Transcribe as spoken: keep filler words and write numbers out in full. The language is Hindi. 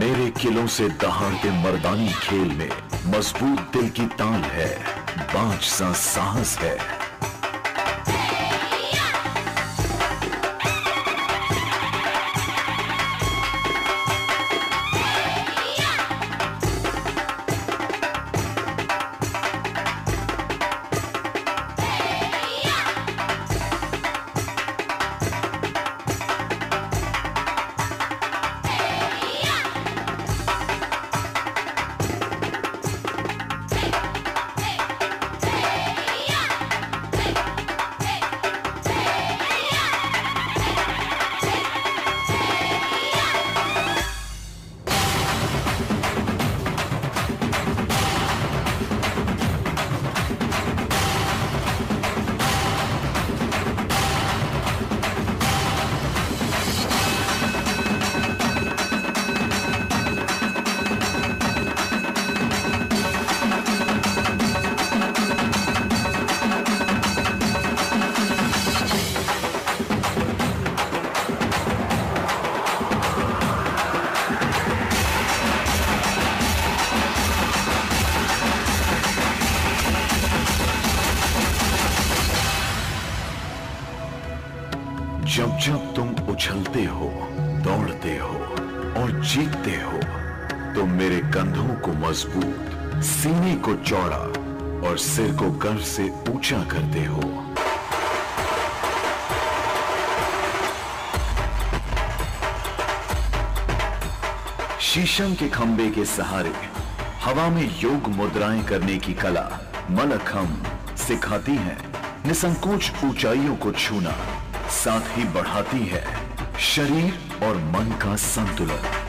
मेरे किलों से दहाड़ते मर्दानी खेल में मजबूत दिल की ताल है, बांझ सा साहस है। जब जब तुम उछलते हो, दौड़ते हो और जीतते हो तो मेरे कंधों को मजबूत, सीने को चौड़ा और सिर को गर्व से ऊंचा करते हो। शीशम के खंबे के सहारे हवा में योग मुद्राएं करने की कला मलखम सिखाती है निसंकोच ऊंचाइयों को छूना, साथ ही बढ़ाती है शरीर और मन का संतुलन।